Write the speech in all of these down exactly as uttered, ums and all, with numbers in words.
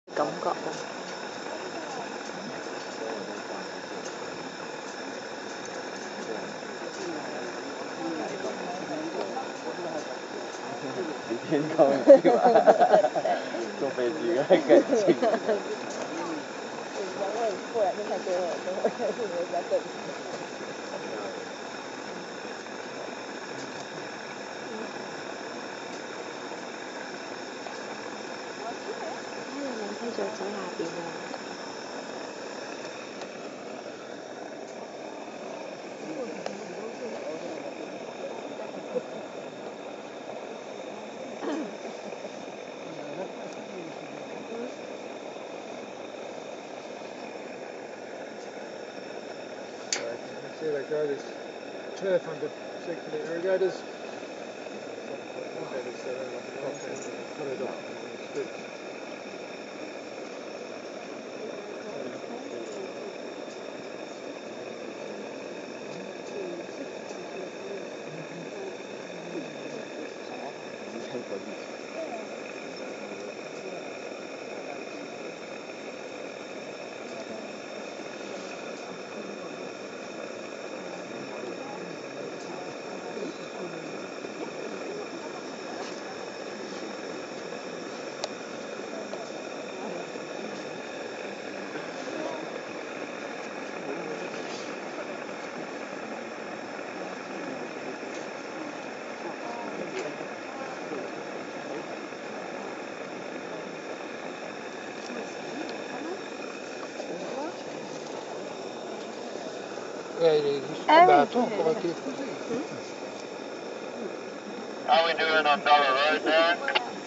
感覺啊。 几天高兴啊！坐飞机会更近。 因为过两天太多了，等会儿是你比较更。哎呀，男配角走下邊啊！ See that guy, this turf under circular irrigators. Cut it off in strips. How are we doing on Dollar Road there?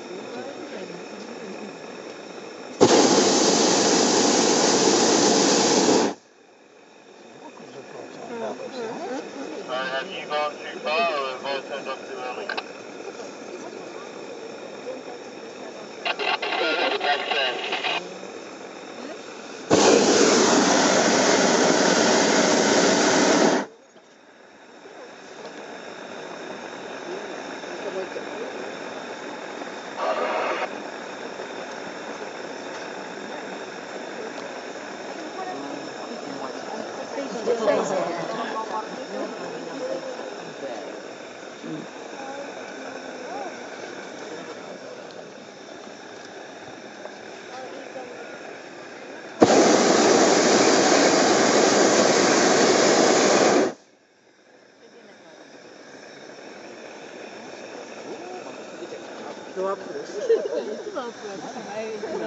Sorry, have you gone too far or have I turned up too early? That's it. Go up for this.